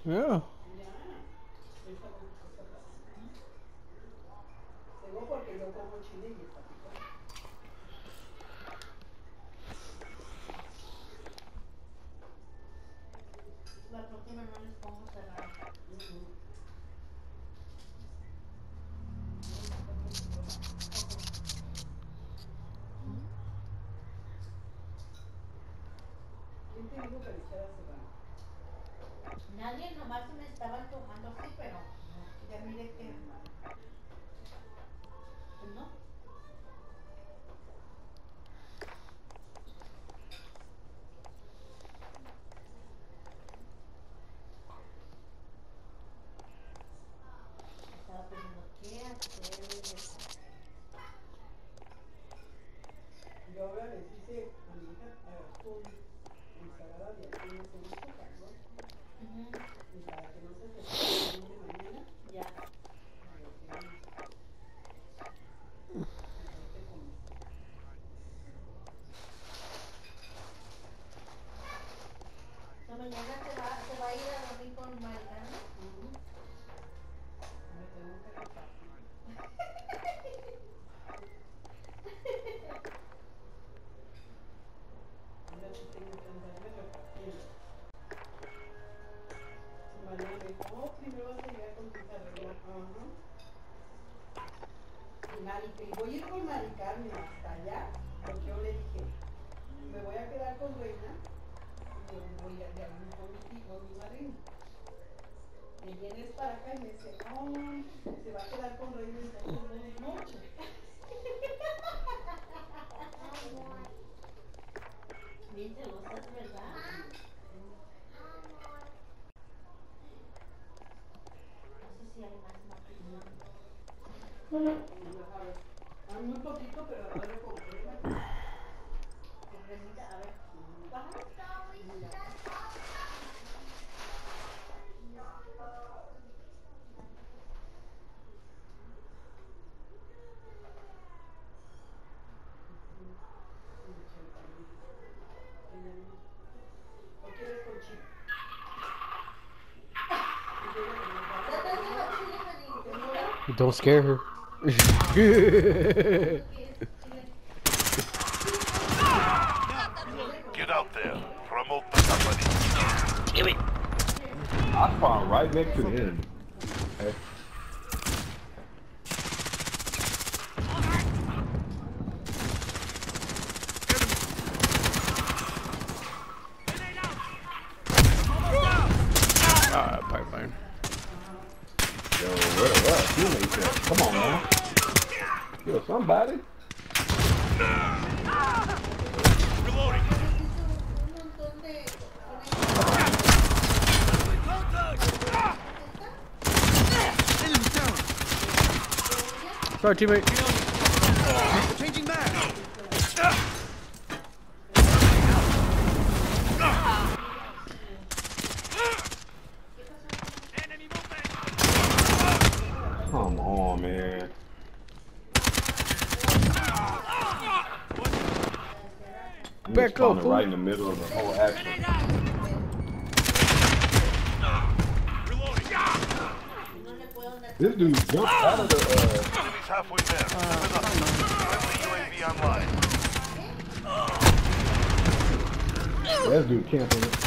Yeah. La próxima no les pongo cerrado. ¿Quién te dijo que le echara serrano? Nadie, nomás se me estaba antojando así, pero ya mire que pues no. Estaba pensando qué hacer de cenar. Yo ahora les hice a mi hija con ensalada de atún con azúcar, ¿no? Y para que no se te de mañana, Ya. lo tenemos. Ahí te comes. O sea, mañana se va a ir a dormir con Maricarmen. Me tengo que repartir. Ahora sí tengo que andarme repartiendo. Si mañana me dijo, oh, primero vas a llegar con tu hija, ¿verdad? Ajá. Y voy a ir con Mari Carmen hasta allá, porque yo le dije, me voy a quedar con Reina y yo voy a ir con mi madrina. Y vienes para acá y me dice, oh, se va a quedar con Reina entonces 2 noches. Bien celosas, ¿verdad? No sé si hay más maquillaje. Hay muy poquito, pero ahora con crema. Con cremita, a ver. Baja. ¿O quieres con chile? Don't scare her. Get out there. Promote the company. Damn it. I spawned right next to the enemy. Okay. Pipeline. Yo, where teammates at? Come on, man. Yo, somebody. Reloading. Sorry, teammate. Changing back. Enemy movement. Come on, man. Back up, fool. Right in the middle of the whole action. Reloading. This dude jumped out of the. Enemy's halfway there. Friendly UAV online. That dude camping it.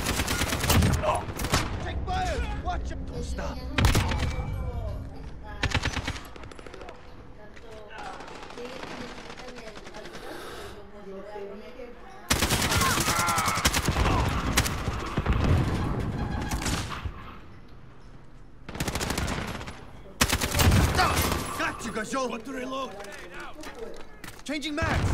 Take fire. Watch him. Don't stop. Got you, Gajol. What to reload? Changing mags.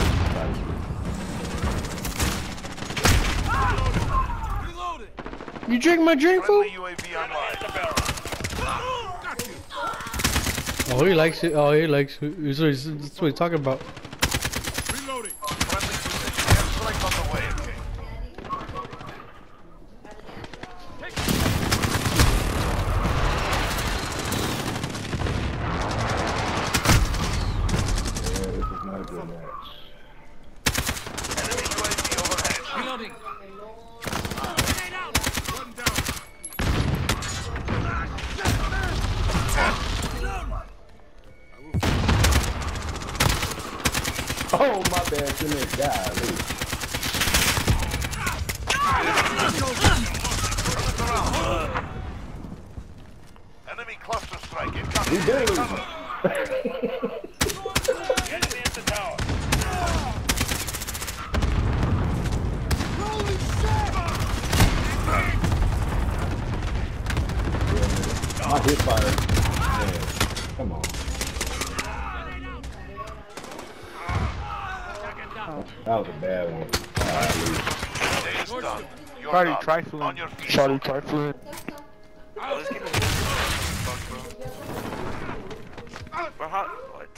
Reloaded. You drink my drink, fool? Friendly UAV online. Got you. Oh, he likes it. Oh, he likes it. That's what he's talking about. Reloading. Friendly precision airstrike on the way. Yeah, this is not a good match. Enemy UAV overhead. Reloading. Grenade out. One down. ass teammate. Golly. Enemy cluster strike We incoming. did lose. Enemy at the tower. My hip fire. Man, come on. That was a bad one. Day is done. You're Sorry, done. trifling. On your feet. Sorry, trifling. Let's get a fuck, bro. Bro, how? What?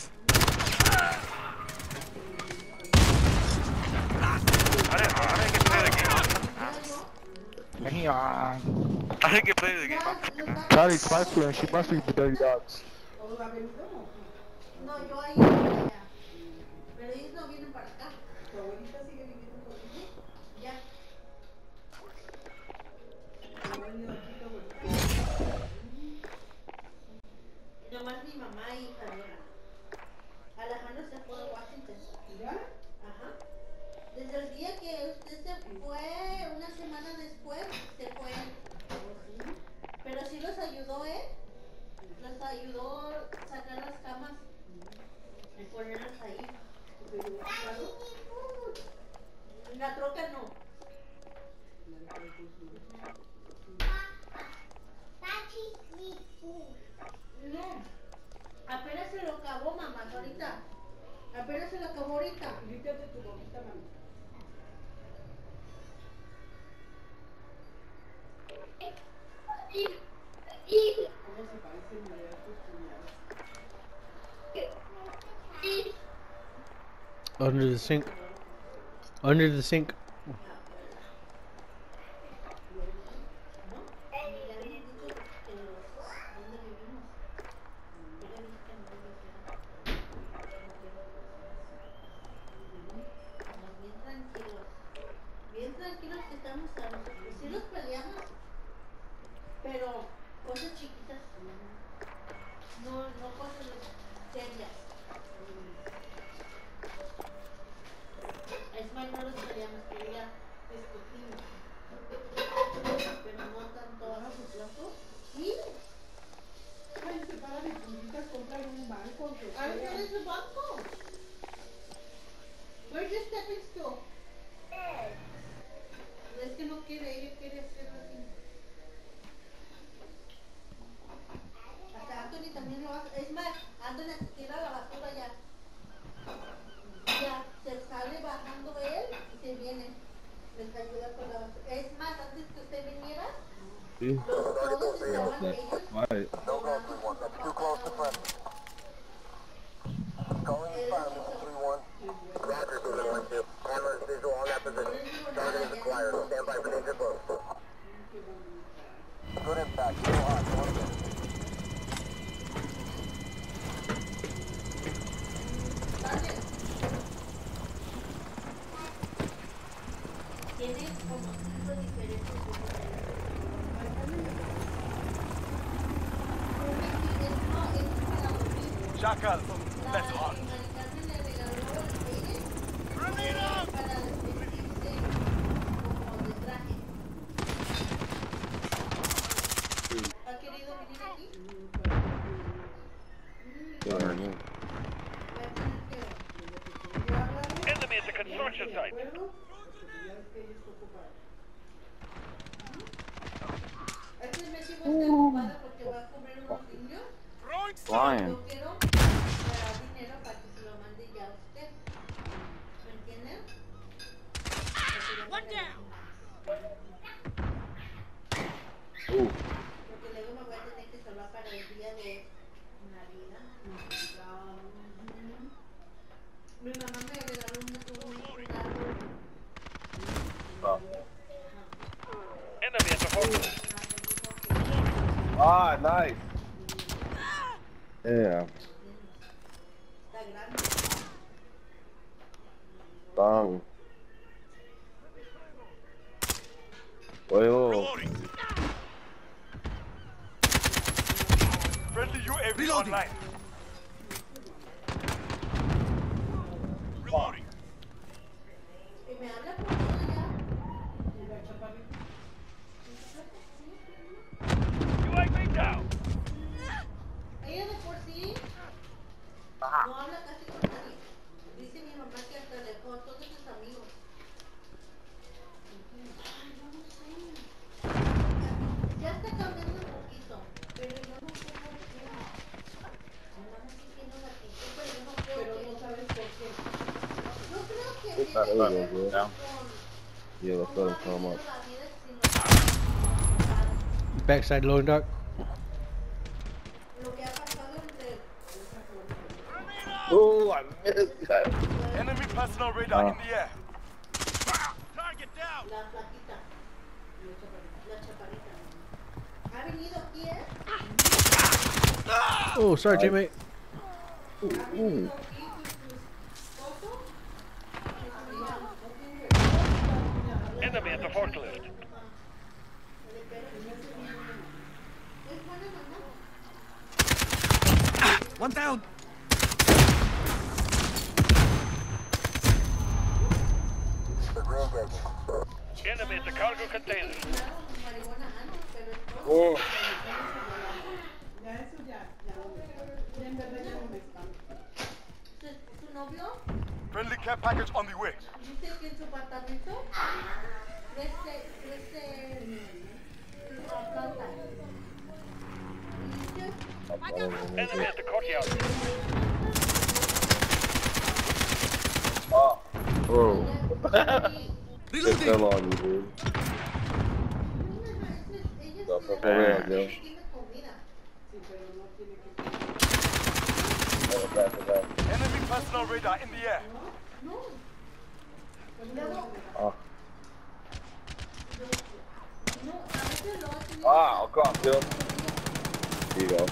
I didn't get to play the game. I didn't get to play the game. Charlie trifling. She must be the dirty dogs. ¿Todos han venido o qué? No, yo ahí no voy allá. Pero ellos no vienen para acá. ¿Tu abuelita sigue viviendo contigo? Ya. ¿No ha venido aquí tu abuelita? Nomás mi mamá y Javiera. Alejandro se fue a Washington. ¿Ya? Ajá. Desde el día que usted se fue, una semana después, se fue. Pero sí los ayudó, ¿eh? Los ayudó a sacar las camas y ponerlas ahí. La troca no. No. Apenas se lo acabó, mamá, ahorita. Apenas se lo acabó ahorita. Límpiate tu boquita, mami. ¿Cómo se parecen de tus cuñados? Under the sink. Under the sink. Bien tranquilos que estamos a nosotros. Sí los peleamos, pero cosas chiquitas. No cosas serias. Es más, no los peleamos, pero ya discutimos. Pero no tanto a su plazo. ¿Sí? Ay, se paran y puntitas, compran un banco. aunque Ahí sea. tienes el banco. Where's your stepping stool? Es que no quiere, ella quiere hacerlo así. Hasta Anthony también lo hace. Es más, Anthony se tira la basura ya. Ya, se sale bajando él y se viene. Les ayuda con la basura. Es más, antes que usted viniera, See? todos estaban ellos. Right. No go 3-1. That's too close to front. Calling the fire, Mr. 3-1. Roger, 7-1-2. Cameras visual on that position. Target is acquired. Stand by for danger close. Good impact. Still hot. Go again. Tiene como cinco diferentes Jackal, let's hot. ¿Ha querido venir aquí? Enemy at the construction site. Este mes iba a estar ocupada porque va a comer unos niños. Flying. Yo quiero dar dinero para que se lo mande ya a usted. ¿Me entienden? One down. Porque luego me voy a tener que salvar para el día de Navidad. Mi mamá me regaló un árbol. Enemy at the harbor. Ah, nice. Yeah. Está grande. Bang. Well, Reloading. Friendly UAV online. Reloading. you go, bro. Down. Yeah, let's let him come up. Backside loading dock. Lo que ha pasado entre Oh, I missed that. Enemy personnel radar in the air. Target down. la flaquita, la chaparrita. Ha venido aquí, Oh, sorry, teammate. Ha venido aquí con su esposo. Enemy at the forklift. Es buena mamá. One down. Enemy at the cargo container. Marihuana antes, pero es Oh. Ya eso ya en verdad ya no me espanta. su novio Friendly care package on the way. dice que en su apartamento crece planta. Enemy at the courtyard. Oh. Y It fell on you, dude. ella That's sí okay, tiene Joe. comida. Sí, pero no tiene que Enemy personnel radar in the air. No. Luego, Oh. no, a veces lo hacen. Ah, I'll call Phil. There you go.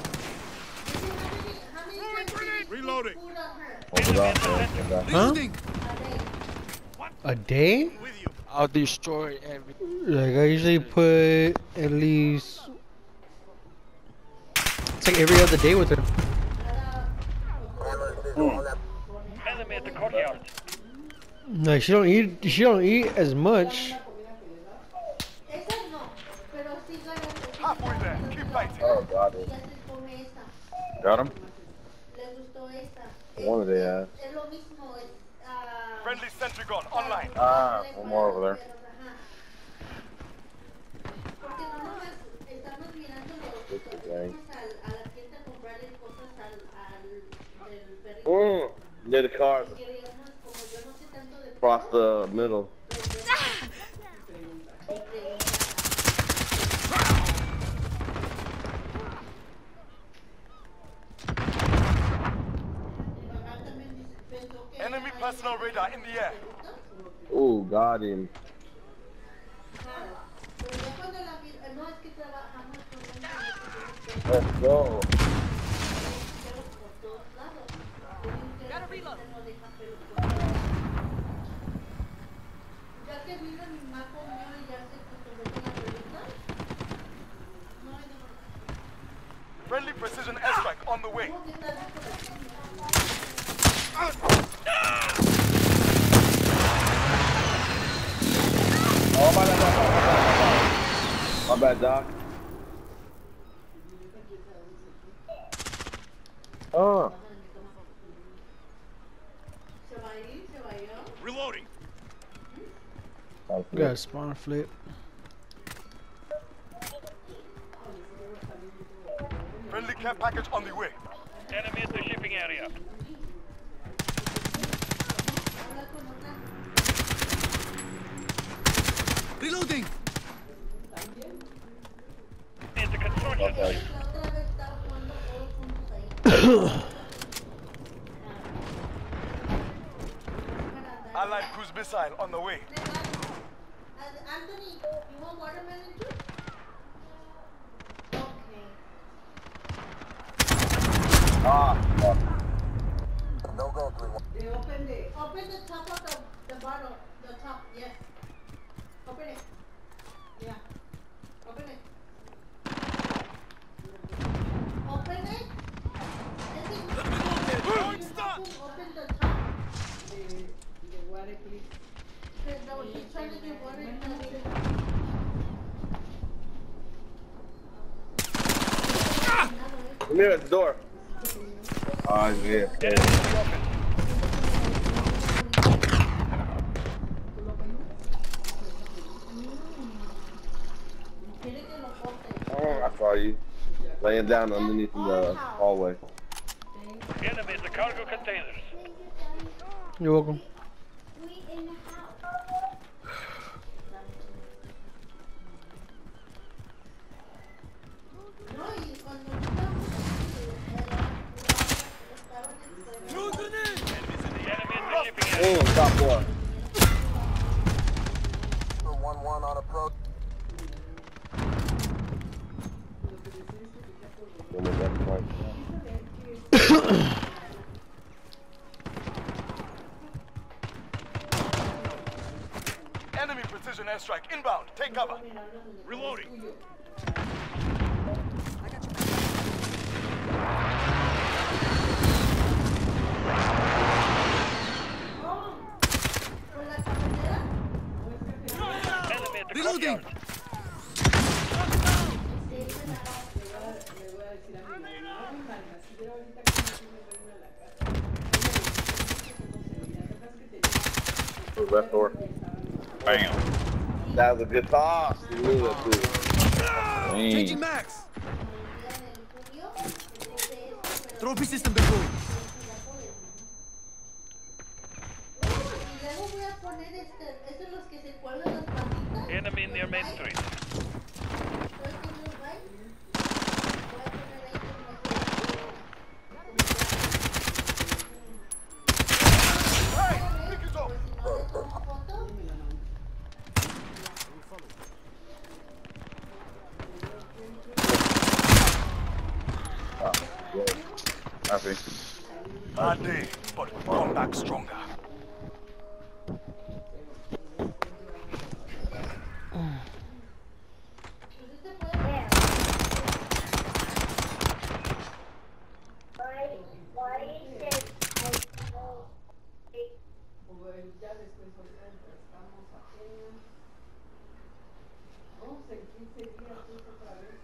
Reloading. Hold it off, man. Huh? A day? With you. I'll destroy everything. Like, I usually put at least... It's like every other day with her. Enemy at the courtyard. Like, she don't eat as much. Esa no, pero sí gana. Halfway there. Keep fighting. Oh, got Ya it. se come esa. Got him? Le gustó esa. One of they ass. Es lo mismo. Es, Friendly sentry gun online. Ah, one more over there. Porque no nomás estamos mirando los gang. fuimos a la tienda a comprarle cosas al del perrito. Near the car. Queríamos, como yo no sé tanto de Across the middle. Enemy personnel radar in the air. Oh, got him. Pero ya cuando la no es que trabajamos con un Let's go. por todos lados. No deja pelos por ya que vino mi mamá conmigo y ya se acostumbró con la pelota. No hay nada. Friendly precision airstrike on the way. Tengo que estar por aquí. Oh, my bad, Doc. Oh. Se va a ir, se va a ir. Reloading. We got a spawn flip. Friendly care package on the way. Enemy at the shipping area. Reloading. At the construction Okay. site. La otra vez estaba jugando todos juntos ahí. Allied cruise missile on the way. Anthony, you want watermelon too? Okay. Ah, fuck. No go 3-1. They open the Open the top of the bottle. The top, yes. Open it. Yeah. Open it. Open it. Throwing stun. Open the top. the water, please. Because no, she's trying to get water in the Come here at the door. Oh, he's here. Enemy in the office. Quiere que lo corte. Oh, I saw you. Laying down underneath the hallway. Enemy at the cargo containers. You're welcome. We in the house. one. 1-1 on approach. Enemy precision airstrike inbound. Take cover. Reloading. Por la carretera. Enemy at the courtyard. Le voy a decir a mi mamá, no, Magna, si yo ahorita que me vengo a la casa, ella me Left door. Bam. That was a good toss. He knew that too. Changing max. En julio, pero Trophy system deployed. y luego voy a poner estos son los que se cuelgan las patitas. Enemy near Main Street. ¿Sabes qué es los bikes? Voy a poner ahí Hey, pick it up. como si no le tomo foto. Happy. Bad day, but we come back stronger. Pues este puede ya después ahorita estamos apenas. Vamos en 15 días otra vez.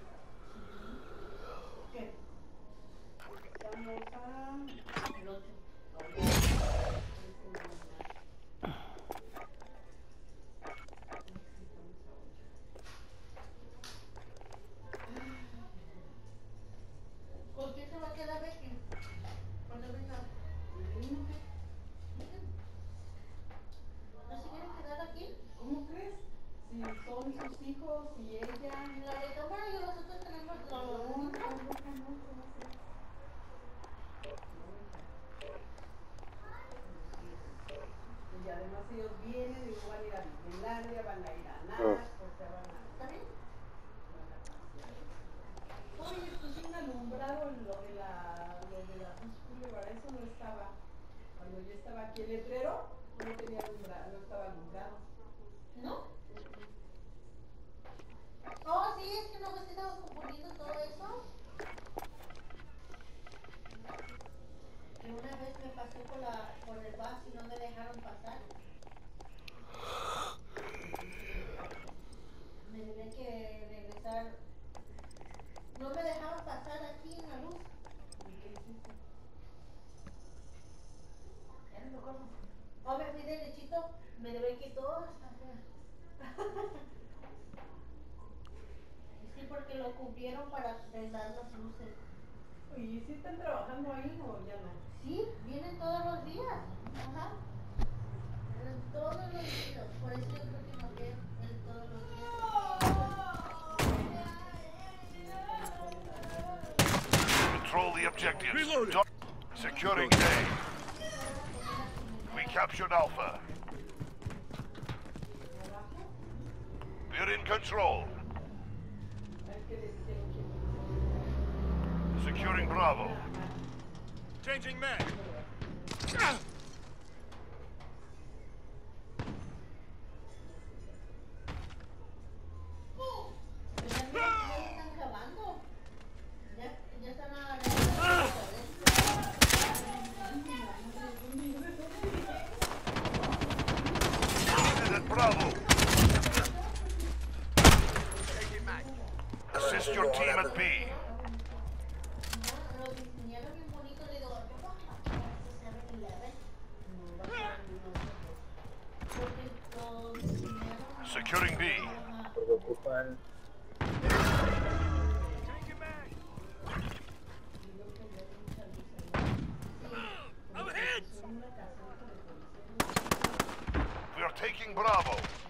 ¿Qué? Estamos a el 8. ¿Con quién se va a quedar Becky? Cuando venga. ¿No se quieren quedar aquí? ¿Cómo crees? Si son sus hijos y ella. La de cámara y nosotros tenemos los niños. Y además ellos vienen y van a ir a Disneylandia, van a ir a Nash, o sea, van a ¿Está bien? Oye, pues un alumbrado en lo de la para eso no estaba. Cuando yo estaba aquí el letrero, no tenía alumbrado, no estaba alumbrado. ¿No? Oh, sí, es que no ves que estaba componiendo todo eso. Que una vez me pasé por el bus y no me dejaron pasar. Me tuve que regresar. No me dejaban pasar aquí en la luz. ¿Y qué hiciste? Ya no me acuerdo. Oh, me fui derechito, me debe que todo hasta afuera. Sí, porque lo cubrieron para prender las luces. ¿Y si están trabajando ahí o ya no? Sí, vienen todos los días. Ajá. Todos los días. Por eso yo creo que no quiero todos los días. Control the objectives. Securing A. We captured Alpha. We're in control. Securing Bravo. Changing mag. Ya están acabando. Ya están At Bravo. Assist your team at B. Lo diseñaron bien bonito, le digo, yo voy a 7-Eleven. Porque lo diseñaron. Securing B. We are taking Bravo.